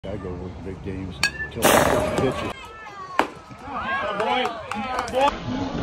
I go over big games until the pitches. Boy.